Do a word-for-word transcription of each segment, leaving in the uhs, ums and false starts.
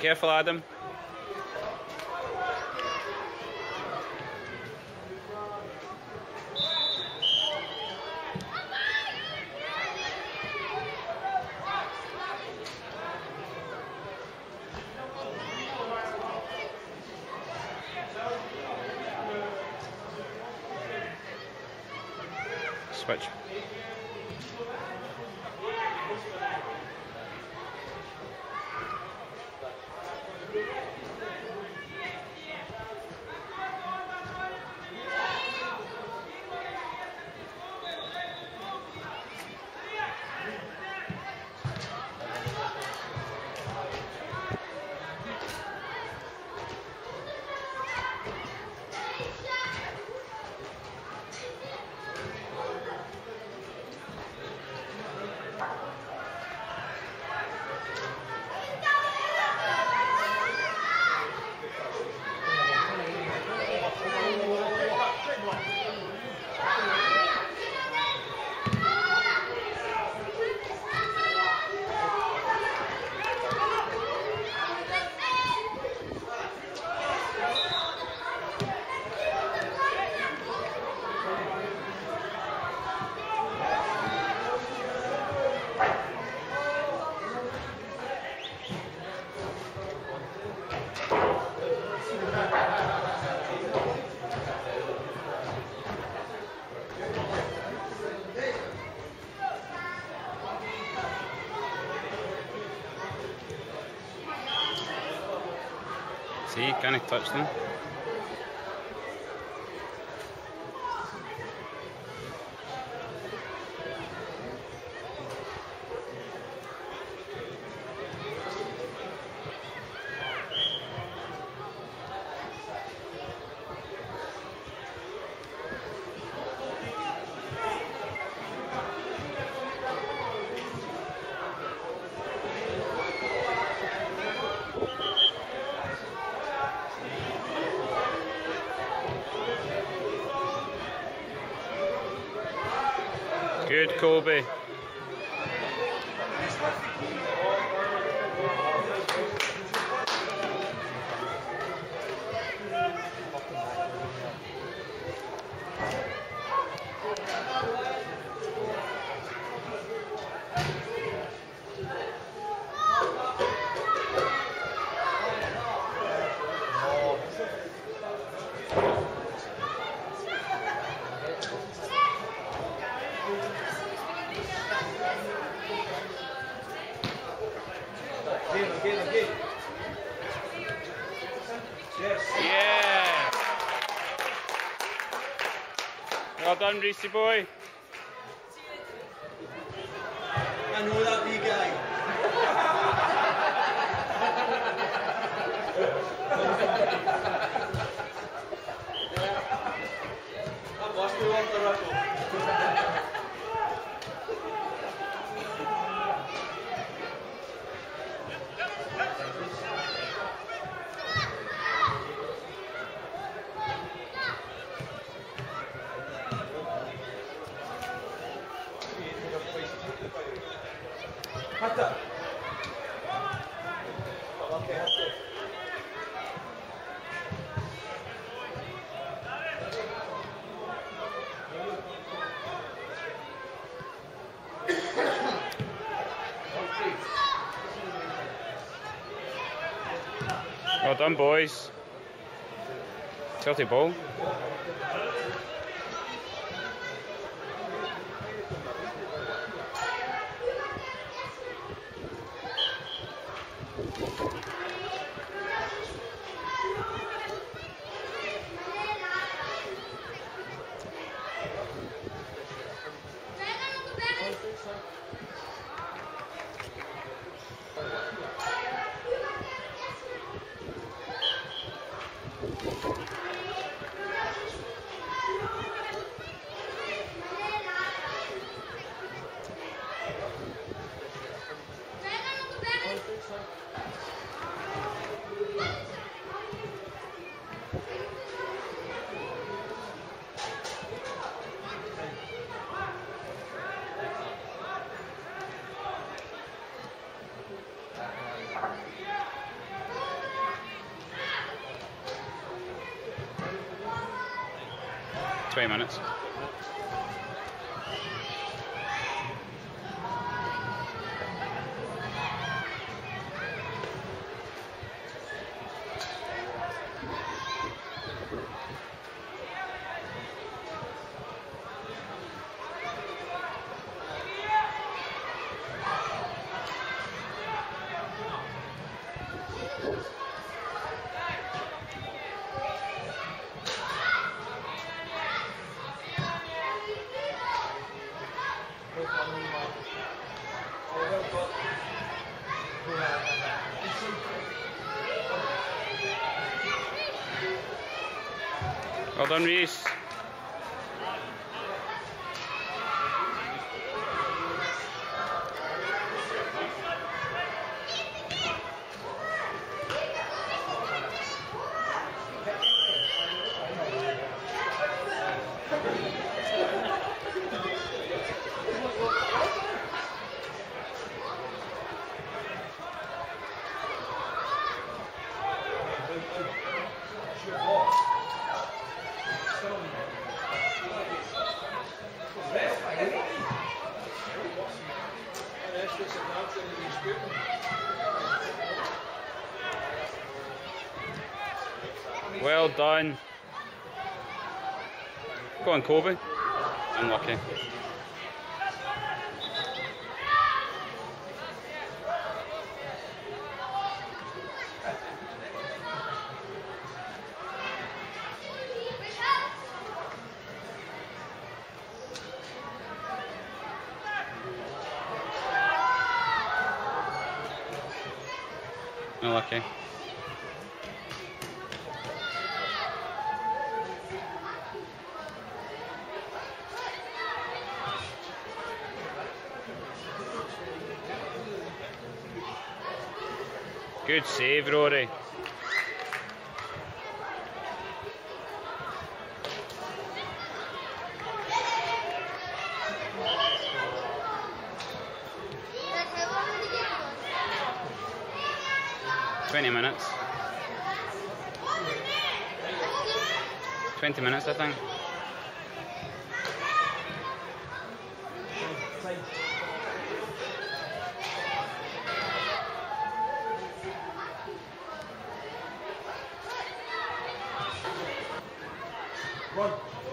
Careful, Adam. Switch. See, can I touch them? Good, Colby. Yeah. Well done, Reese boy. I know that wee guy. That must be off the record. Hatta. Okay, hatta. Well done, boys. Celtic ball. twenty minutes. Well done, Reese. Well done. Go on, Kobe. Unlucky. Unlucky. Good save, Rory. Twenty minutes. Twenty minutes, I think. Run.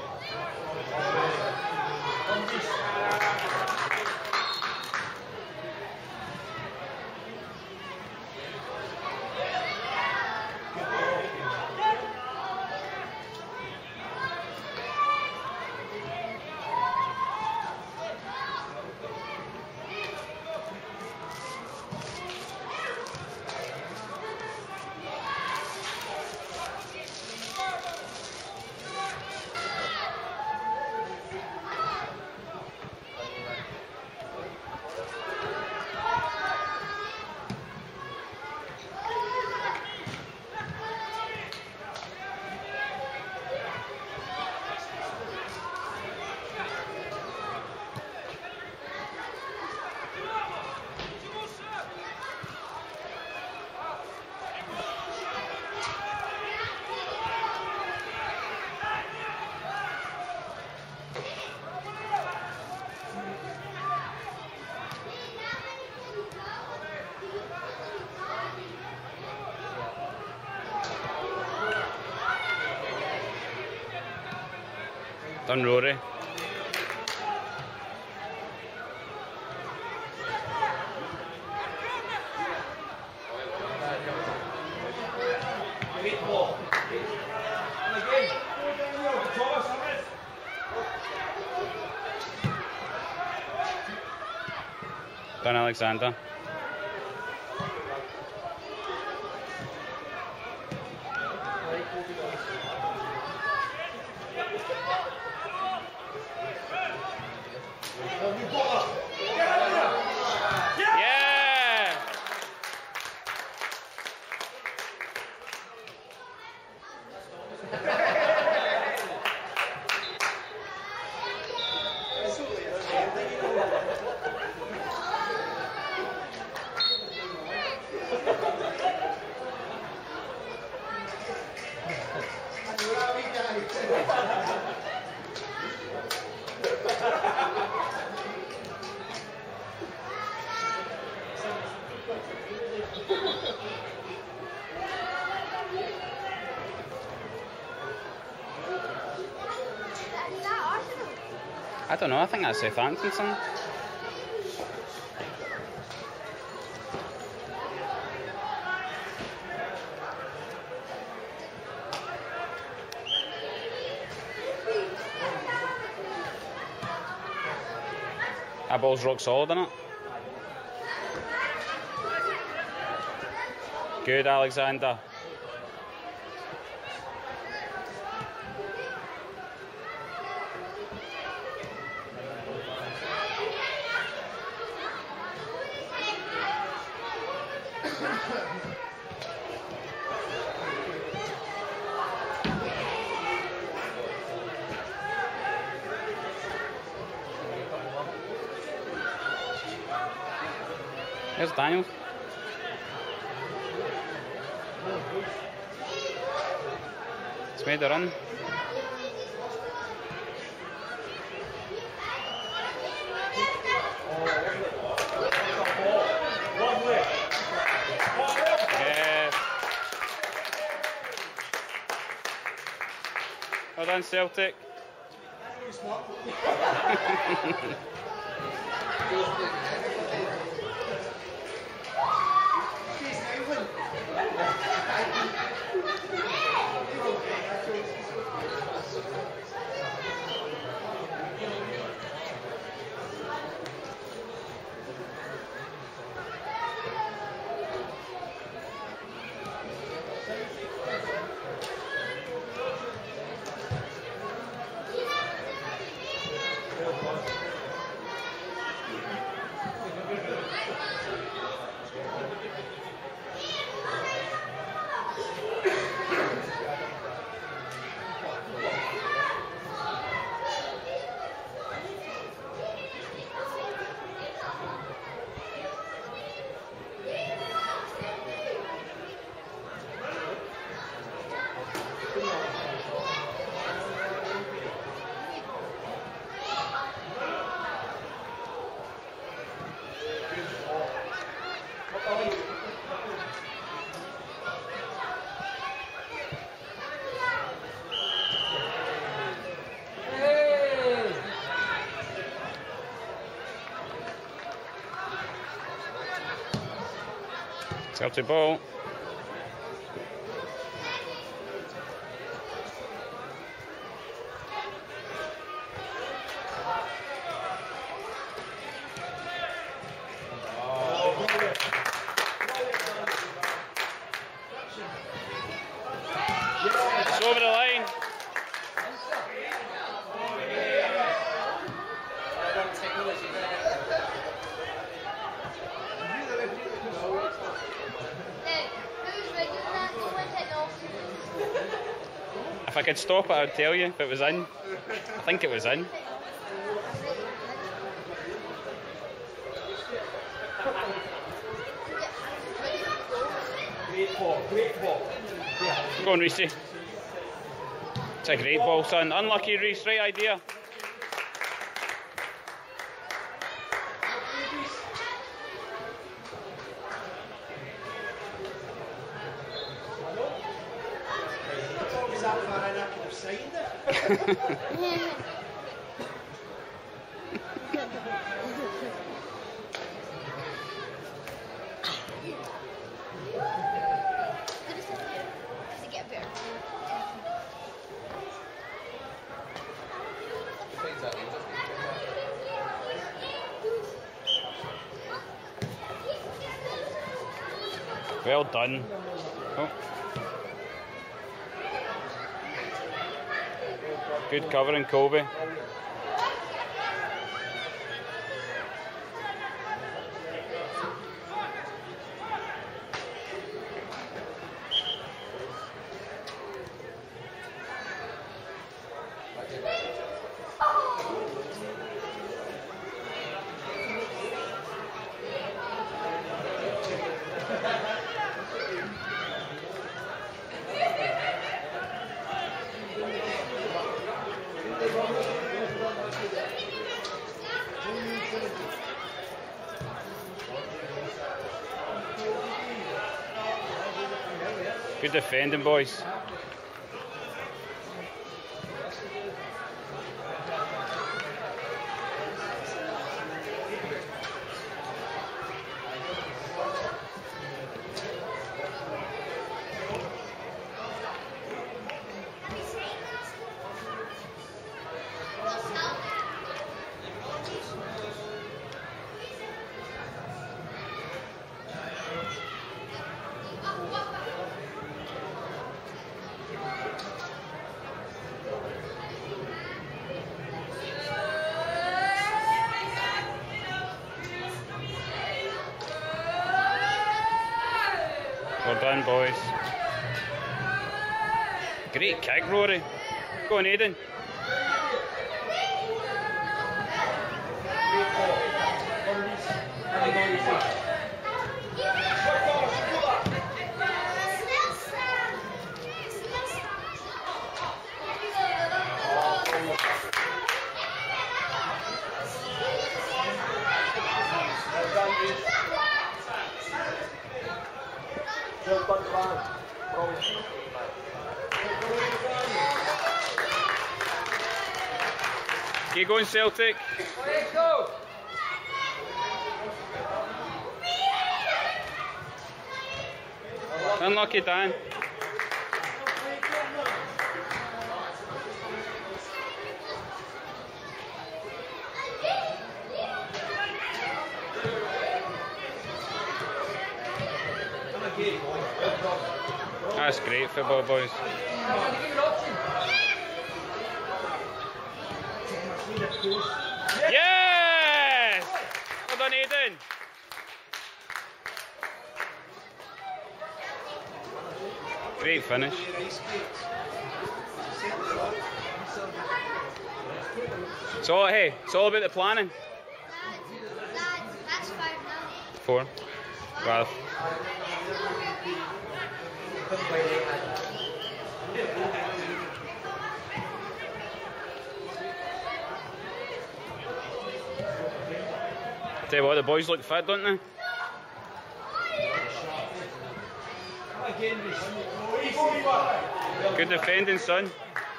Done, Rory. Done, Alexander. I don't know, I think that's Southampton son. That ball's rock solid, isn't it? Good, Alexander. There's Daniel. It's made a run. Yeah. Well done, Celtic. Celtic ball. It's over the line. If I could stop it, I would tell you if it was in. I think it was in. Great ball, great ball. Go on, Reese. It's a great ball, son. Unlucky, Reese. Right idea. That far in, I could have signed it. Well done. Oh. Good covering, Colby. Good defending, boys. done, boys. Great kick, Rory. Go on, Aidan. Keep going, Celtic. Let's go. Unlucky, Dan. That's great football, boys. Yes! Well done, Aidan. Great finish. So, hey, it's all about the planning. That's five now. Four. Well. Tell you what, the boys look fit, don't they? Good defending, son.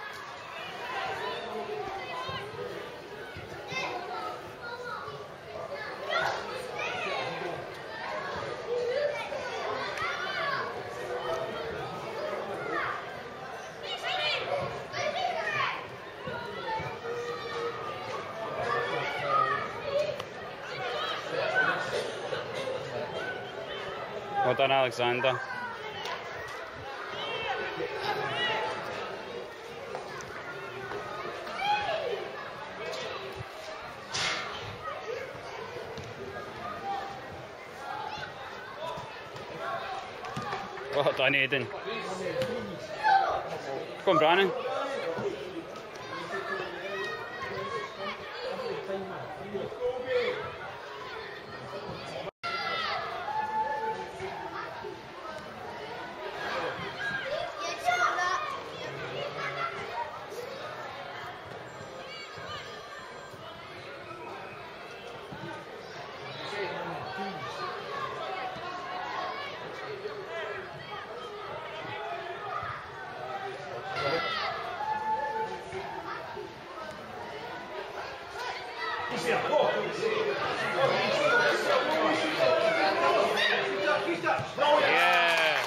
Well done, Alexander. Well done, Aidan. Go on, Brannon. Yeah.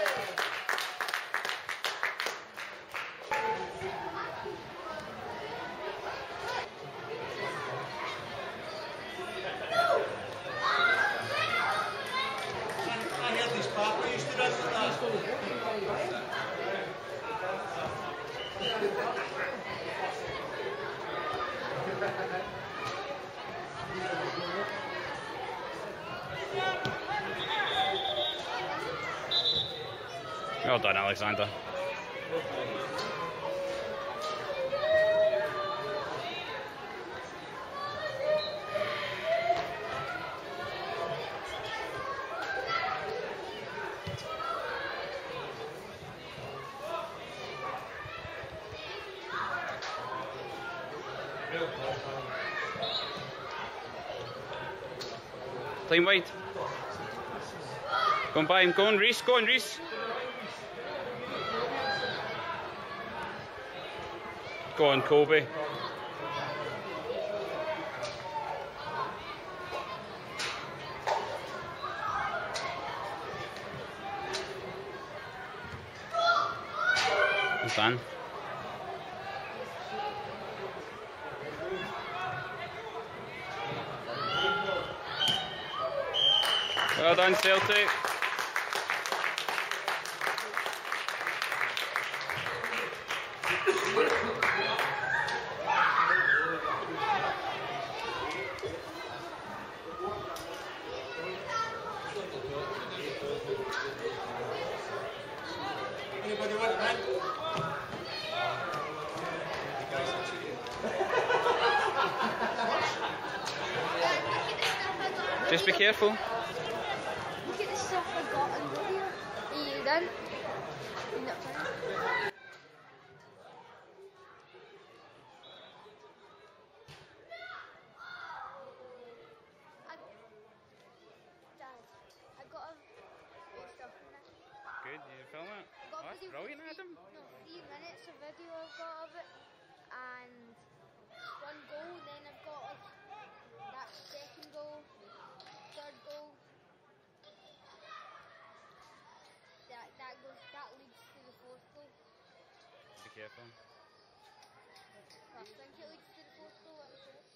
I heard this papa used to run with that. Well done, Alexander. Clean wide. Go on by him. Go on, Reese. Go on, Reese. Go on, Kobe. Well done. Well done, Celtic. Just be careful. Look at the stuff I got in video. Are you done? You're not finished? Dad, I got a bit of stuff in there. Good, you film it? I got Oh, that's video brilliant, for three, Adam. No, three minutes of video I've got of it. And one goal, then I've got like, that second goal, third goal. That that goes that leads to the fourth goal. Be careful. I think it leads to the fourth goal.